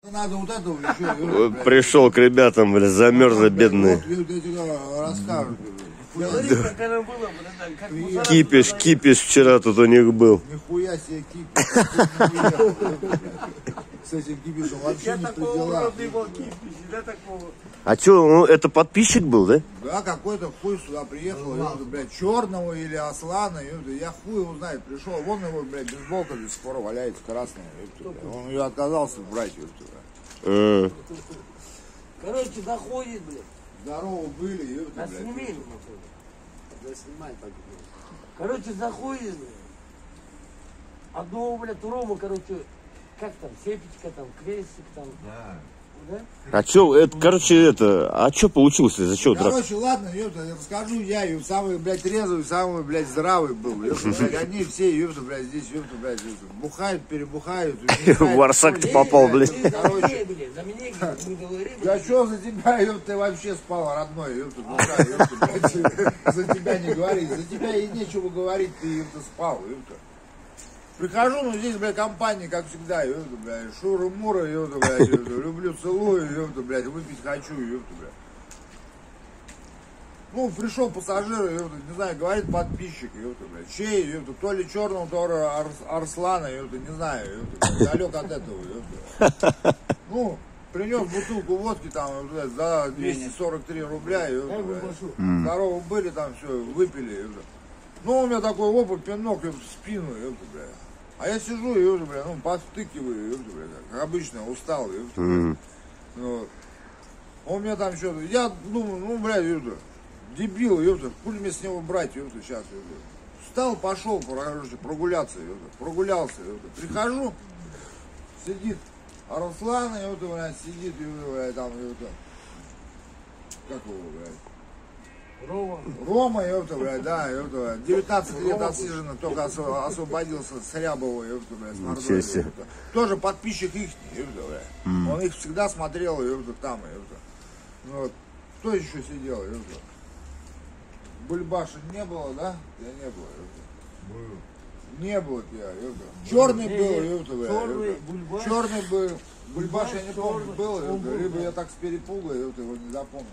Надо вот этого еще. Пришел к ребятам, бля, замерзли бедные. Кипиш вчера тут у них был. Нихуя себе кипиш. С этим кипишем вообще не предела. А что, это подписчик был, да? Да, какой-то хуй сюда приехал, блядь, черного или Аслана, я хуй его знает, пришел, вон его, блядь, бейсболка до сих пор валяется красная, он ее отказался брать, Короче, доходит, блядь. Здорово были, блядь. Сними, да, снимай так, блядь. Короче, заходит, блядь. Одного, блядь, у Рома, короче, как там, сепечка там, крестик там. Да. Да? А что, это, короче, а что получилось? За что драка? Короче, ладно, расскажу я, самый, блядь, резвый, самый, блядь, здравый был, блядь, они все, блядь, здесь, блядь, бухают, перебухают. В Арсак ты попал, блядь. Короче, да что за тебя, ты вообще спал, родной, за тебя не говорить, за тебя и нечего говорить, ты спал, Прихожу, ну здесь, блядь, компания, как всегда, блядь, шура-мура, блядь, люблю, целую, блядь, выпить хочу, блядь. Ну, пришел пассажир, не знаю, говорит подписчик, блядь, чей, то ли черного, то ли Арслана, не знаю, далек от этого, Ну, принес бутылку водки там, блядь, за 243 рубля, блядь. Здорово были там, все, выпили, Ну, у меня такой опыт, пинок в спину, блядь. А я сижу, блядь, подстыкиваю, блядь, как обычно, устал, Вот. Он мне там что-то, я думаю, блядь, дебил, хули мне с него брать, сейчас, Встал, пошел, короче, прогуляться, прогулялся, Прихожу, сидит Арслан, блядь, сидит, блядь, там, как его, блядь. Рома, блядь, да, 19 лет отсиженно, только освободился с Рябова, блядь, с Мордовии, Тоже подписчик их, блядь. Он их всегда смотрел, там, Вот. Кто еще сидел, Бульбаша не было, да? Я не было, Не было тебя, Черный был, блядь. Черный был. Бульбаш, я не помню, был, либо я так с перепуга, его не запомнил.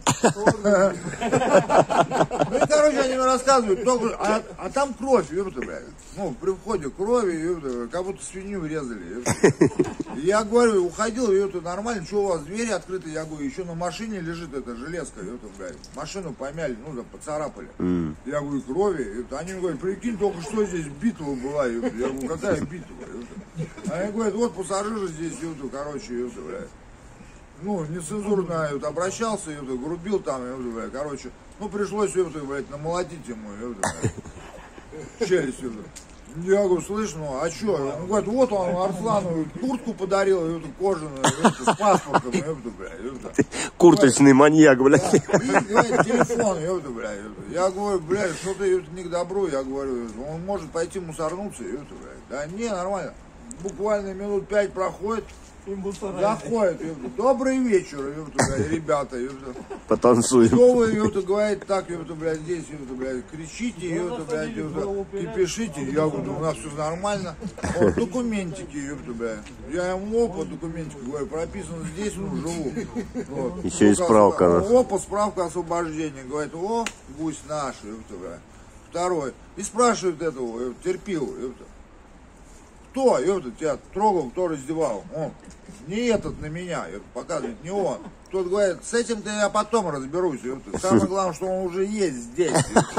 Ну и, короче, они мне рассказывают, а там кровь, блядь. Ну, при входе крови, как будто свинью резали. Я говорю, уходил, нормально, что у вас двери открыты? Я говорю, еще на машине лежит эта железка, блядь. Машину помяли, поцарапали. Я говорю, крови. Они мне говорят, прикинь, только что здесь битва была. Я говорю, какая битва? Они говорят, вот пассажиры здесь, короче, блядь. Ну, нецензурно обращался, грубил там, блядь, короче. Ну, пришлось, блядь, намолотить ему, блядь, челюсть, Я говорю, слышь, а что? Он говорит, вот он Арслану куртку подарил, кожаную, с паспортом, блядь. Курточный маньяк, блядь. Да. И, говорит, телефон, блядь. Я говорю, блядь, что ты не к добру, я говорю, он может пойти мусорнуться, блядь. Да не, нормально. Буквально минут 5 проходит, заходит, добрый вечер, ребята, потанцуем. Что вы, говорит, так, блядь, здесь, блядь, кричите, блядь, кипишите, я говорю, у нас все нормально, вот, документики, блядь, я ему по документику говорю, прописано здесь, живу, вот. Еще и справка. Опа, справка освобождения, говорит, гусь наш, блядь, второй, и спрашивает этого, терпил, Кто, тебя трогал, кто раздевал? Он, не этот на меня, показывает, не он. Тот говорит, с этим-то я потом разберусь. Самое главное, что он уже есть здесь.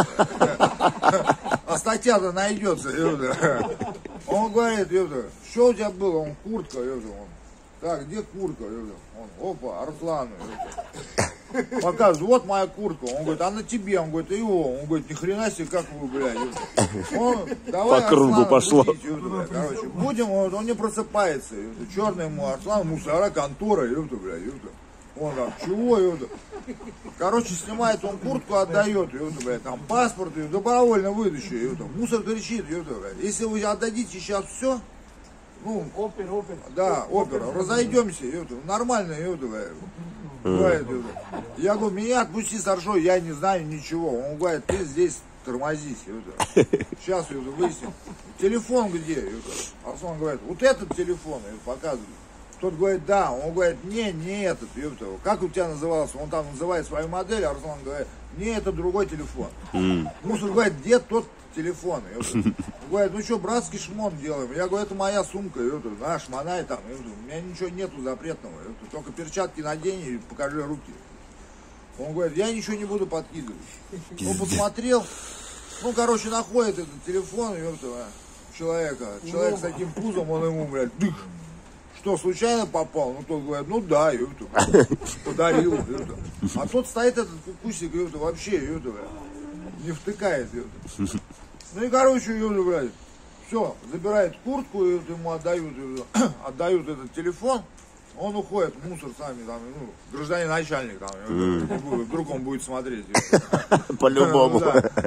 А статья-то найдется. Он говорит, что у тебя было? Он, куртка. Так, где куртка? Он, опа, Арслан. Показывает, вот моя куртка. Он говорит, а на тебе? Он говорит, его. Он говорит, ни хрена себе, как вы, блядь. Он, давай, по кругу Арслана, пошло. Будить, короче, будем, он не просыпается. Черный ему Арслан, мусора, контора, блядь. Он там, чего, Короче, снимает он куртку, отдает, блядь, там паспорт, добровольно выдачи, мусор кричит, блядь. Если вы отдадите сейчас все, ну, опер. Да, опер, разойдемся, нормально, блядь. Говорит, я говорю, меня отпусти с Аршой, я не знаю ничего. Он говорит, ты здесь тормозись. Сейчас выясним. Телефон где? Арслан говорит, вот этот телефон, показывает. Тот говорит, да. Он говорит, не этот, ёпта. Как у тебя назывался? Он там называет свою модель, а Арслан говорит, не, это другой телефон. Мусор говорит, где тот телефон? Ёпта. Он говорит, ну что, братский шмон делаем? Я говорю, это моя сумка, ёпта. На, шмонай там, ёпта. У меня ничего нету запретного, ёпта. Только перчатки надень и покажи руки. Он говорит, я ничего не буду подкидывать. Он посмотрел, ну, короче, находит этот телефон, ёпта, человека. Человек с таким пузом, он ему, блядь, дых. Что, случайно попал? Ну, тот говорит, ну да, ёпта, подарил, ёпта. А тот стоит, этот кукусик, ёпта, вообще, ёпта, не втыкает, ёпта. Ну и, короче, ёпта, блядь, все, забирает куртку, ёпта, ему отдают, ёпта, отдают этот телефон, он уходит в мусор сами, там, ну, гражданин начальник, там, ёпта, вдруг он будет смотреть, ёпта. По-любому.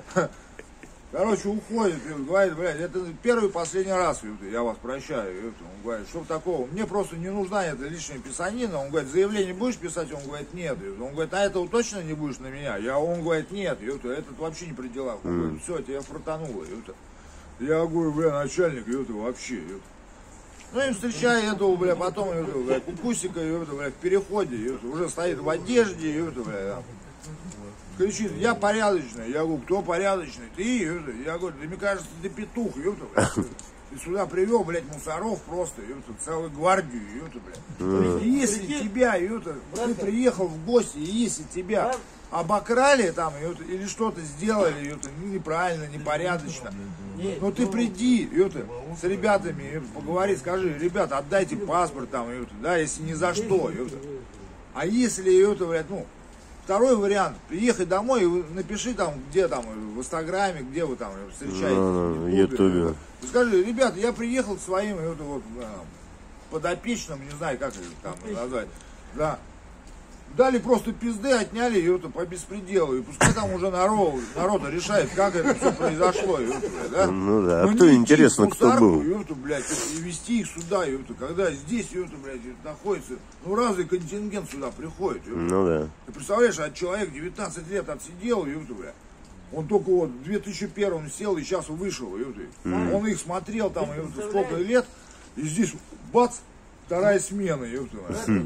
Короче, уходит, и говорит, блядь, это первый и последний раз, я вас прощаю. Он говорит, что такого, мне просто не нужна эта лишняя писанина. Он говорит, заявление будешь писать? Он говорит, нет. Он говорит, а этого точно не будешь на меня? Он говорит, нет, этот вообще не при делах. Он говорит, все, тебя фартануло. Я говорю, бля, начальник, вообще. Ну и встречаю этого, бля, потом, бля, кукусика, бля, в переходе, уже стоит в одежде, бля, кричит, я порядочный. Я говорю, кто порядочный? Ты? Я говорю, да мне кажется, ты петух, ёпта. Ты сюда привел, блядь, мусоров просто, ёпта, целую гвардию, ёпта, блядь. Если тебя, ёпта, ты приехал в гости, и если тебя обокрали там, ёпта, или что-то сделали, ёпта, неправильно, непорядочно, но ты приди, ёпта, с ребятами, ёпта, поговори, скажи, ребята, отдайте паспорт там, ёпта, да, если ни за что, ёпта. А если, ёпта, блядь, ну, второй вариант, приехать домой и напиши там, где там, в Инстаграме, где вы там встречаетесь. В Ютубе. Скажи, ребята, я приехал к своим вот, подопечным, не знаю, как это там назвать. Да. Дали просто пизды, отняли ее по беспределу. И пускай там уже народ решает, как это все произошло. Да? Ну да, а кто интересно, кто был? Блядь, и вести их сюда, когда здесь, блядь, находится, ну разный контингент сюда приходит. Ну да. Ты представляешь, а человек 19 лет отсидел, блядь. Он только вот в 2001 сел и сейчас вышел. Он их смотрел там сколько лет, и здесь бац. Вторая смена, ёпта.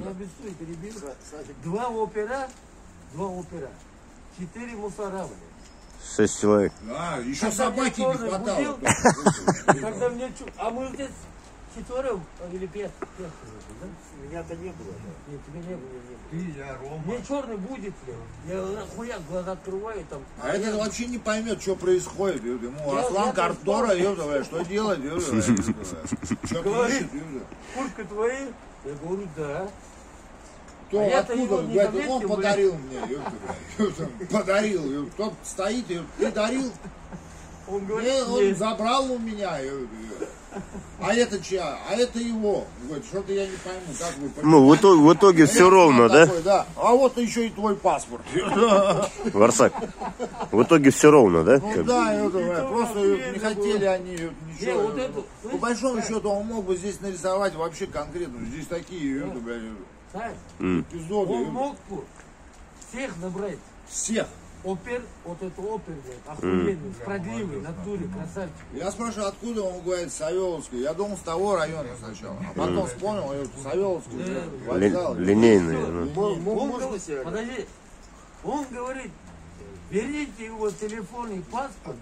Два опера, 4 мусора, блядь. 6 человек. Да, еще собаки не хватало. Когда мне а мы здесь 4 или 5. Меня-то не было. Нет, тебя не было. Ты, я, Рома. Мне черный будет, я хуяк глаза открываю там. А этот вообще не поймет, что происходит. Ему Аслан Картора, ёпта, что делать, ёпта. Что говорит, куртка твоя? Я говорю, да. Кто, откуда? Говорит, он подарил мне, ёпта. Подарил, ёпта. Тот стоит, ты дарил? Он говорит, он забрал у меня, ёпта. А это чья? А это его. Говорит, что-то я не пойму, как вы понимаете. Ну, в итоге все ровно, да? Такой, да? А вот еще и твой паспорт. Варсак, в итоге все ровно, да? Ну да, просто не хотели они ничего. вот это, по большому счету он мог бы здесь нарисовать вообще конкретно. Здесь такие эпизоды. Он мог бы всех набрать. Всех. Опер, вот это опер, блядь, охуенный, продливый, натуре, красавчик. Я спрашиваю, откуда он говорит, Савеловский. Я думал, с того района сначала. А потом вспомнил, Савеловский, вокзал. Линейный. Подожди, он говорит, берите его телефон и паспорт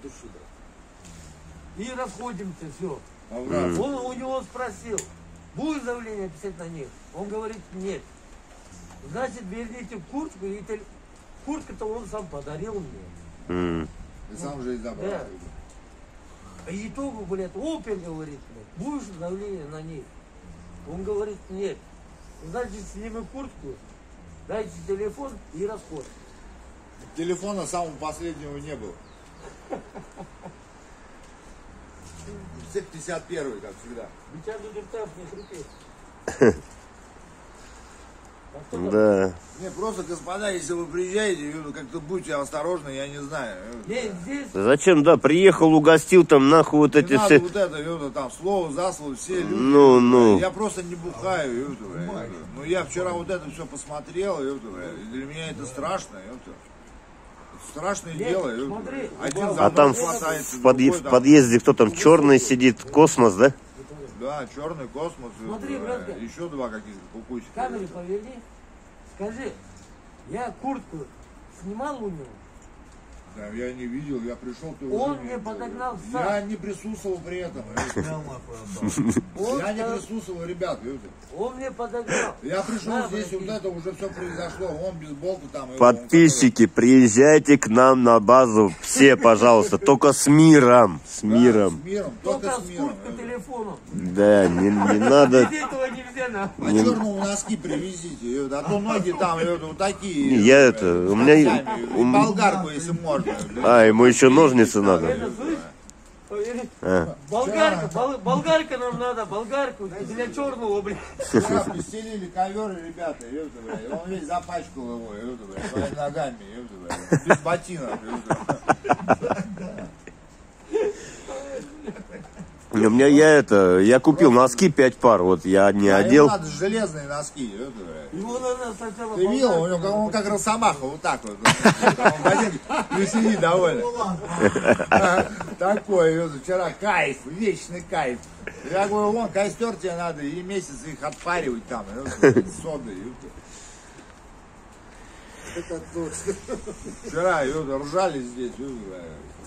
и расходимся, все. Он у него спросил, будет заявление писать на них? Он говорит, нет. Значит, верните куртку и телефон. Куртку-то он сам подарил мне. И сам же и забрал. Да. А итогу, блядь, опер говорит, блядь, будешь давление на них? Он говорит, нет. Значит, сними куртку, дайте телефон и расход. Телефона самого последнего не было. 51-й, как всегда. не хрипеть. Да. Не, просто, господа, если вы приезжаете, как-то будьте осторожны, я не знаю. Здесь... Зачем, да, приехал, угостил там, нахуй вот эти не все... надо вот это, там, слово за слово, все люди. Ну. Я просто не бухаю, ну, я вчера вот это все посмотрел, и для меня это страшно, страшное дело. Смотри, один а там в подъезде кто там, черный сидит, Космос, да? Да, черный космос. Смотри, братка. Еще два каких-то кукусика. Камеру поверни. Скажи, я куртку снимал у него? Да, я не видел, я пришел, ты Он уже мне не подогнал был. сам. Я не присутствовал при этом. Я не присутствовал, ребят. Он мне подогнал. Я пришел Да, здесь, братки. вот это уже все произошло. Он бейсболку там. Подписчики, приезжайте к нам на базу. Все, пожалуйста. Только с миром. С миром. С миром, Только только с с миром. курткой телефону. Да, не надо. Без этого нельзя нахуй. А черные носки привезите, а то ноги там вот такие. Я это, у меня... И болгарку, если можно. А, ему еще ножницы надо. Это, слышь? Поверни. А. Болгарка нам надо, болгарку для черного, блядь. Вчера постелили ковер, ребята, ёпта, блядь. Он весь запачкал его, ёпта, блядь, своими ногами, ёпта, блядь. Без ботинок, ёпта. У меня я купил носки 5 пар, вот я не А одел. ему надо железные носки, ёпта, блядь. Его надо сначала Ты видел, у него он как Росомаха, вот так вот. Он ботинки, ну сиди довольно. Такой, ёпта, вчера кайф, вечный кайф. Я говорю, вон, костер тебе надо, и месяц их отпаривать там, ёпта, содой, ёпта. Это точно. Вчера ёпта, ржали здесь, ёпта.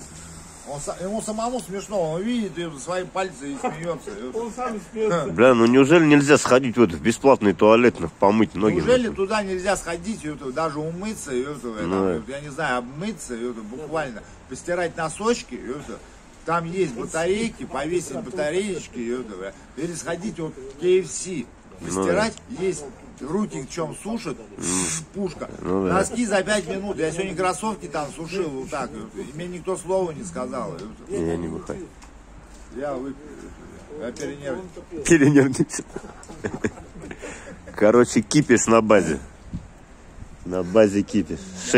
Ему самому смешно, он видит ёпта, свои пальцы и смеется. Ёпта. Он сам смеется. Бля, ну неужели нельзя сходить в бесплатный туалет, помыть ноги? Неужели туда нельзя сходить, ёпта, даже умыться, ёпта, там, Ну, ёпта, я не знаю, обмыться, ёпта, буквально, постирать носочки, ёпта, там есть батарейки, повесить батареечки, ёпта, или сходить вот в KFC, постирать, есть руки в чем сушат, пушка, Ну да. носки за 5 минут, я сегодня кроссовки там сушил вот так, ёпта, и мне никто слова не сказал, ёпта. Я не выходил. Я выпил, я перенервничал. Перенервничал. Короче, кипиш на базе. На базе кипиш.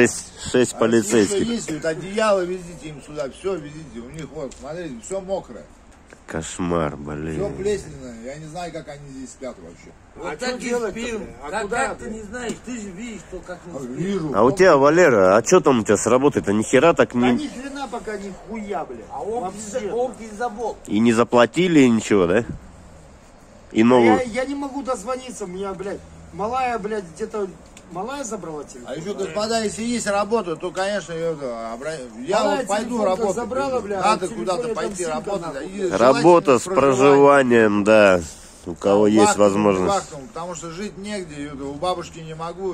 6 полицейских. Есть, вот одеяло везите им сюда, все везите, у них вот, смотрите, все мокрое, Кошмар, все блин. плесненное, я не знаю, как они здесь спят вообще. Вот что так и делать-то, спим. бля? А Как куда, ты бля? не знаешь, ты же видишь, что как мы спим. Вижу. А у тебя, Валера, а что там у тебя с работой-то? Ни хера так Да не... ни хрена пока ни хуя, бля. А он Вообще. забот. И не заплатили, и ничего, да? И новую... Я не могу дозвониться, меня, блядь, малая, блядь, где-то малая забрала телефон. А еще, господа, если есть работа, то, конечно, я Малая вот пойду телефон работать. забрала, бля, Надо а в куда-то телефоне пойти там симка работать. нахуй. И Работа желательно с проживанием, да. У кого есть Вахтовым, возможность. вахтовым, потому что жить негде, у бабушки не могу,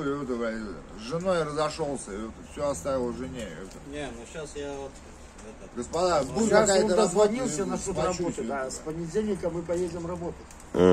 с женой разошелся, все оставил жене. Не, ну сейчас я вот... Господа, будет Сейчас он какая-то дозвонился работа, на что-то сплачусь, работать. Да, с понедельника мы поедем работать.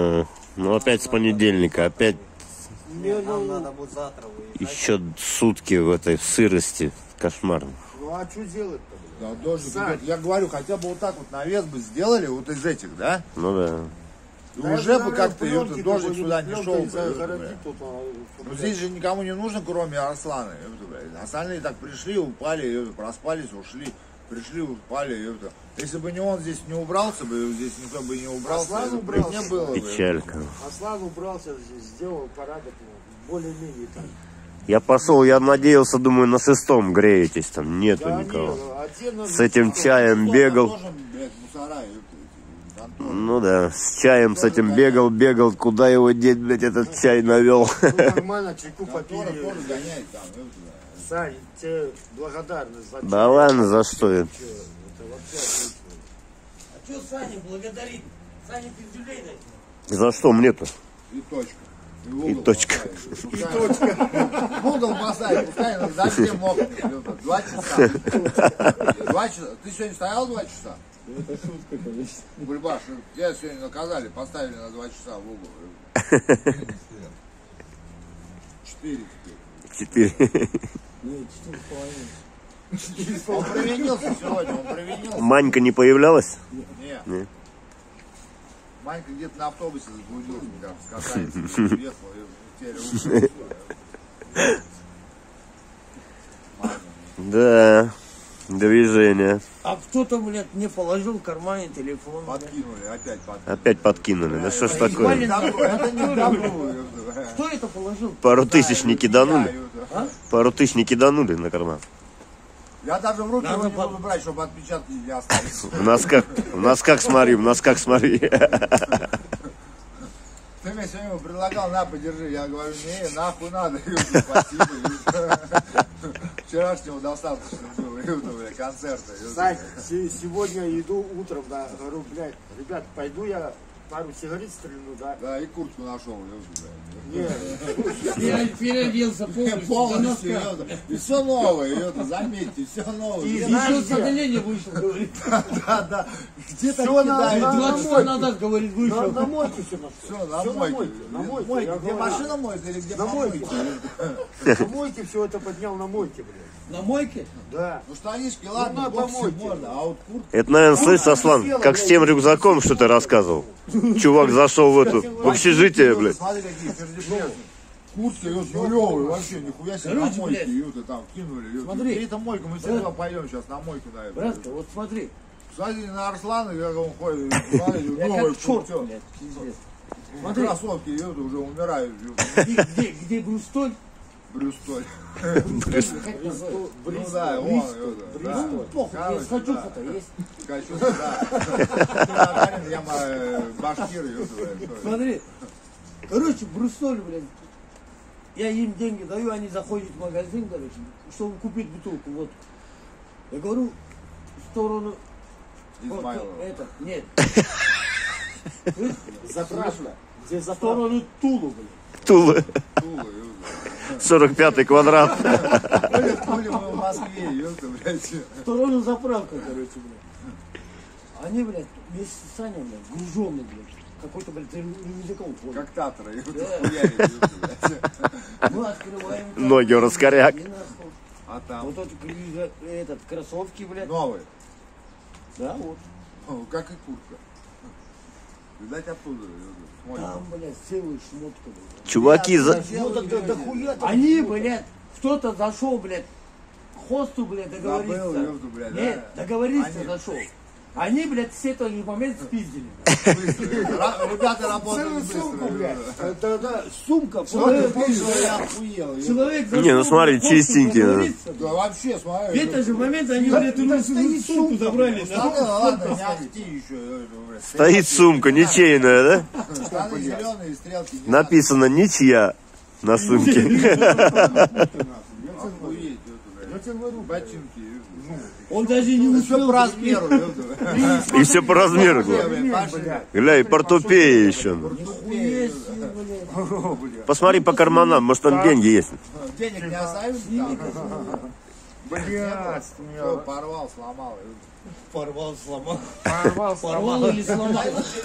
Ну опять с понедельника, опять Мне, Нам ну, надо будет завтра выезжать. еще сутки в этой сырости. Кошмар. ну а что делать-то, блядь? Да, дождик Сань. идет. Я говорю, хотя бы вот так вот навес бы сделали, вот из этих, да? Ну да. И Да, уже я бы говорю, как-то пленки дождик какой-нибудь, сюда не пленкой шел. бы, загородить тут, Ну здесь же никому не нужно, кроме Арслана. Остальные так пришли, упали, проспались, ушли. Пришли, упали. Если бы не он здесь не убрался бы, здесь никто бы не убрался. Аслан это бы убрался. не было бы. Печалька. Аслан убрался, сделал порядок, ну, более-менее так. Я пошел, я надеялся, думаю, на 6-м греетесь, там нету Да, никого. не, а те, ну, С этим чаем Кто-то бегал. тоже, блядь, мусора, Антон. Ну да, с чаем с этим бегал, куда его деть, блядь, этот чай навел. ну, нормально, чайку Контора попили. тоже гоняет там. Сань, тебе благодарность за Да ладно, за что это? чай. Это вообще отлично. А что Саня благодарит? Саня пиздюлей дать. За что мне-то? И точка. И угол точка. поставить. И точка. Угол поставить, пускай на дожде мокнет. 2 часа. 2 часа. Ты сегодня стоял 2 часа? Это шутка, конечно. Бульбаш, тебя сегодня наказали, поставили на 2 часа в угол. 4 теперь. 4. Нет, 4,5. Он провинился сегодня, он провинился. Манька не появлялась? Нет. Нет. Манька где-то на автобусе заблудился, мне кажется, катается, уехал, и теперь ушел. Да, движение. А кто-то, блядь, мне положил в кармане телефон. блядь. Подкинули, опять подкинули. Опять подкинули. Да что ж такое? Это не добро. Кто это положил? Пару тысяч не киданули? Пару тысяч не киданули на карман. Я даже в руки Надо его не под- буду брать, чтобы отпечатки не остались. В носках смотри, в носках смотри. Ты мне сегодня предлагал, на, подержи. Я говорю, не, нахуй надо. Спасибо. Вчерашнего достаточно было, бля, концерта. Сань, сегодня иду утром, да, говорю, блядь, ребят, пойду я пару сигарет стрельну, да. Да, и куртку нашел, бля. Нет, Переоделся Полностью, ёпта. И все новое, ёпта, заметьте, все новое. И Еще с отделения вышел, говорит. Да. Где-то Всё на- кидает. на- 20 часов назад, говорит, вышел. на мойке все нашел. Все, на Всё мойке. на мойке. Мойке. Я Где говорю, машина моется или где На мойке. помойка? На мойке все это поднял на мойке, блядь. На мойке? Да. Ну штанишки, ладно, на боксы помойке. можно, а вот куртка. Это, наверное, слышь, Аслан, как с тем рюкзаком, что ты рассказывал. Чувак зашел в эту, в общежитие, блядь. Смотри, какие пердежные. Куртка, нулевые, вообще, нихуя себе, на Короче, мойке, блядь. ёпта, там, кинули, ёпта. Смотри. Где это мойка, мы все равно пойдем сейчас на мойку, на эту. Братка, вот смотри. Смотри на Арслана, как он ходит, смотри, Я новый как черт, куртка. блядь, пиздец. Смотри. Кроссовки, ёпта, уже умирают, ёпта. Где Брюстоль? Брюстоль. Как называется? Ну да, он, ёпта, да. Ну, похуй, Короче, есть хочу да. фото, есть. Хочу, да. Я башкир, ёпта, блядь. Смотри. Короче, Брюстоль, блядь. Я им деньги даю, они заходят в магазин, короче, чтобы купить бутылку водки. Я говорю, в сторону... Измайлова. Это, нет. Заправка. Где В заправка? сторону Тулу, блядь. Тула, Тула, ёпта. 45-й квадрат. Были мы в Москве, ёпта, блядь. В сторону заправка, короче, блядь. Они, блядь, вместе с Саней, блядь, груженый, блядь. Какой-то, блядь, рюкзаком ходит. Как татра, ёпта, Да. хуярит, ёпта, блядь. Мы открываем... Ноги в раскоряк. И нахуй. А там Вот этот, кроссовки, блядь. новый, Да, вот. ну, как и куртка. Видать оттуда, ёпта. Смотри. Там, блядь, целый шмотка, блядь. Чуваки, Ну, так да хуя там. Они, блядь, кто-то зашел, блядь, к хосту, блядь, договориться. Забыл, ёпта, блядь, да. Нет, договориться Они- зашел. Они, блядь, все тот же момент спиздили. Ребята работали Целую быстро, сумку, блядь. ёпта. Да, сумка. Что ты пишешь, я охуел, ёпта. Человек зашел. Не, ну смотри, к хосту чистенький, да. договориться. Да вообще, смотри. В этот же момент они, блядь, уже сумку забрали. Ладно, ладно, не ахти еще, ёпта, блядь. стоит сумка, ничейная, да? Штаны зеленые, стрелки не Написано «Ничья» на сумке. надо. Охуеть, ёпта, блядь. Я тебе говорю, Ботинки, ёпта. Он даже не Все успел. по размеру, ёпта. И все по размеру. Блядь, пошли. Гля, и портупея еще. Нихуя себе, блядь. Посмотри по карманам, может там деньги есть. Денег не оставили там? блядь, Все, порвал, сломал. Порвал, сломал. порвал, Порвал или сломал.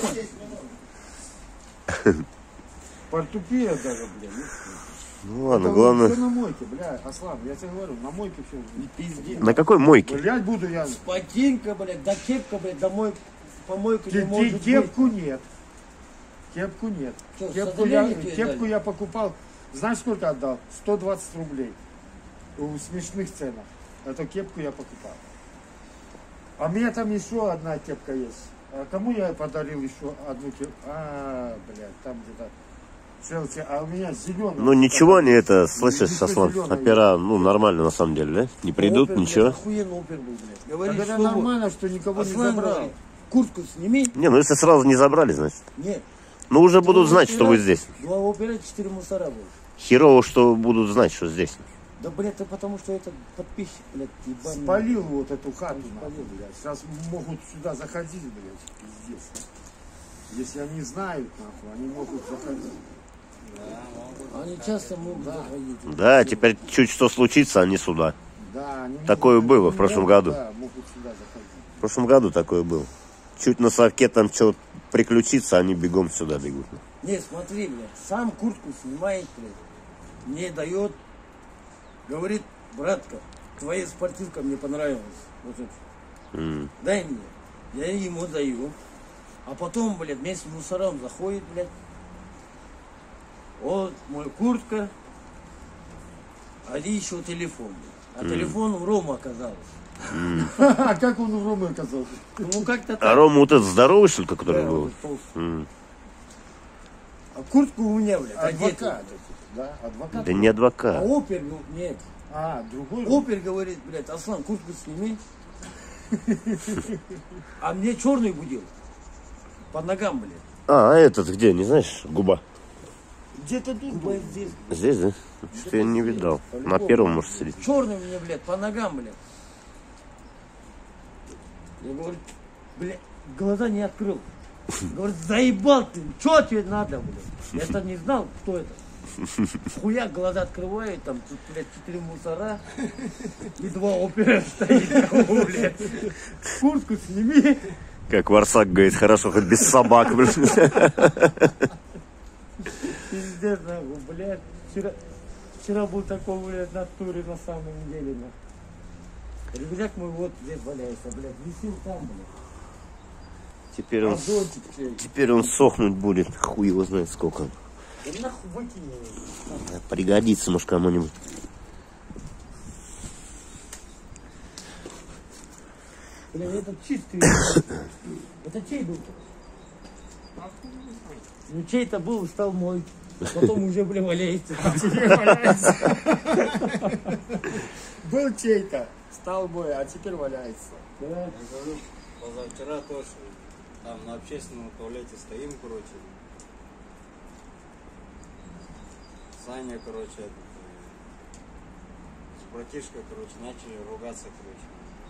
Портупея даже, блядь. Ну ладно, Все главное. на мойке, блядь, Аслан, я тебе говорю, на мойке все. Не пизди. На какой мойке? Блядь, буду я. Ботинка, блядь, да кепка, блядь, домой, помойку не может быть. Кепку нет. Кепку нет. Что, Кепку сожаление тебе кепку дали? я покупал. Знаешь, сколько отдал? 120 рублей. В смешных ценах. Эту кепку я покупал. А у меня там еще одна кепка есть. А кому я подарил еще одну кепку? А, блядь, там где-то Челси. А у меня зеленая. Ну ничего не это, слышишь, Еще Аслан, зелёная опера, ну нормально на самом деле, да? Не придут, Опер, ничего. блядь, охуенно опер был, блядь. Говорит, Тогда что нормально, что никого не Аслан, забрал. говорит, куртку сними. Не, ну если сразу не забрали, значит. Нет. Ну уже будут знать, что вы здесь. Два опера, 4 мусора было. Херово, что будут знать, что здесь. Да, блядь, это потому что этот подписчик, блядь, ебаный. Спалил вот эту хату, Спалил. нахуй, блядь. Сейчас могут сюда заходить, блядь, пиздец. Если они знают, нахуй, они могут заходить. Они часто могут заходить. Да, теперь чуть что случится, они сюда. Да, они Такое могут, было в прошлом году. Да, могут сюда заходить. В прошлом году такое было. Чуть на совке там что приключится, они бегом сюда бегут. Не, смотри, блядь, сам куртку снимает, блядь, мне дает, говорит, братка, твоя спортивка мне понравилась, вот это, дай мне, я ему даю, а потом, блядь, вместе с мусором заходит, блядь, вот мой куртка, а еще телефон, блядь. А телефон у Рома оказался. А как он в Роме оказался? Ну как-то А так. Рома вот этот здоровый, что ли, который Да, был? вот толстый. А куртку у меня, блядь, одетую. Адвокат. Да, адвокат. Да не А адвокат. опер был, нет. А, другой? Опер говорит, блядь, Аслан, куртку сними. А мне черный будил. По ногам, блядь. А этот где, не знаешь, губа? Где-то тут Губа был. здесь. Здесь, да? Что я не видал. На первом, может, сидеть. Черный мне, блядь, по ногам, блядь. Я говорю, блядь, глаза не открыл. Говорит, заебал ты, что тебе надо, блядь? Я-то не знал, кто это. Хуя глаза открывает, там, тут, блядь, 4 мусора и 2 опера стоит, блядь. Куртку сними. Как Варсак говорит, хорошо, хоть без собак, блин. Пиздец, нахуй, блядь. Вчера был такой, блядь, на туре на самом деле, нахуй. Рюкзак мой вот здесь валяется, блядь, висел там, блядь. Теперь он сохнуть будет, хуй его знает сколько. Да нахуй выкинь его. Пригодится, может, кому-нибудь. Бля, этот чистый. Это чей был? Ну чей-то был, стал мой. А потом уже, бля, валяется. Был чей-то, стал мой, а теперь валяется. Да. Я говорю, позавчера тоже там на общественном туалете стоим, короче. Саня, короче, с братишкой, короче, начали ругаться, короче.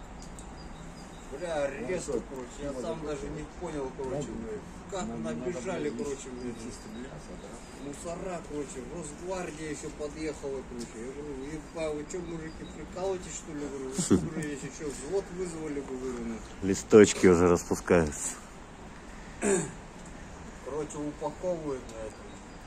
Бля, резко, короче, я сам даже не понял, короче, блядь. Как набежали, короче, блядь. Мусора, короче, Росгвардия еще подъехала, короче. Я говорю, ебать, вы что, мужики, прикалываетесь, что ли? Говорю, вы что, говорю, если что, взвод вызвали бы, говорю. Листочки уже распускаются. Короче, упаковывают на это.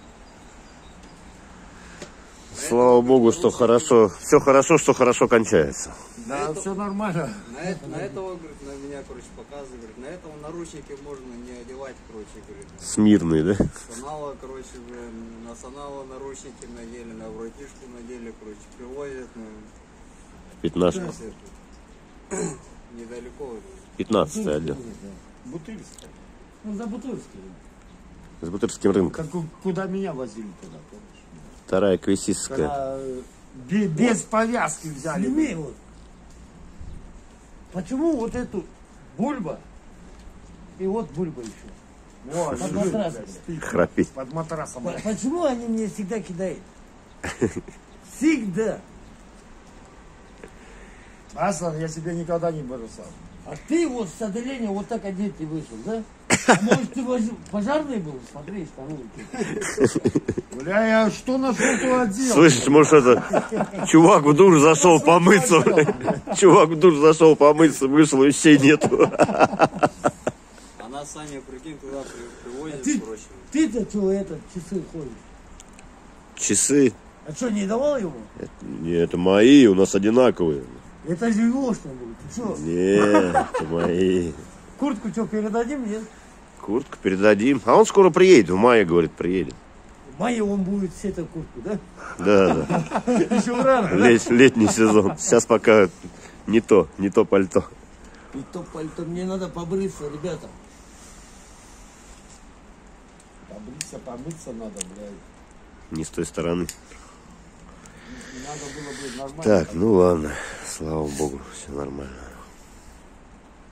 Слава богу, что хорошо. Все хорошо, что хорошо кончается. Да, все нормально. На этого, говорит, на меня, короче, показывает, говорит, на этого наручники можно не одевать, короче, говорит. Смирный, да? Санала, короче, блин, на Санала наручники надели, на братишку надели, короче, привозят, ну, Пятнашку. недалеко. 15-й отдел. Бутырская. Ну, за Бутырский. С Бутырским рынком. Как куда меня возили туда, помнишь? Вторая Квесистская. Когда без повязки взяли. Сними вот. Почему вот эту бульба и вот бульба еще? Вот, Под лежит, матрасом. блядь, спит. Храпит. Под матрасом. Почему они мне всегда кидают? Всегда. Аслан, я тебе никогда не бросал. А ты вот с отделения вот так одеть и вышел, да? А может ты пожарный был? Смотри, штаны. Бля, я что нашел, то одел. Слышишь, может, это чувак в душ зашел помыться. Чувак в душ зашел помыться, вышел, вещей нету. Она, Саня, прикинь, туда привозит, Ты- короче. Ты-то что это, часы ходишь? Часы. А что, не давал ему? Не, это мои, у нас одинаковые. Это же его, что ли? Ты что? Не, это мои. Куртку что, передадим, нет? Куртку передадим. А он скоро приедет, в мае, говорит, приедет. В мае он будет с этой куртку, да? Да, да. Еще рано, да? Летний сезон. Сейчас пока не то пальто. И то пальто, мне надо побриться, ребята. Помыться надо, блядь. Не с той стороны. Надо было бы нормально. Так, ну ладно. Слава богу, все нормально.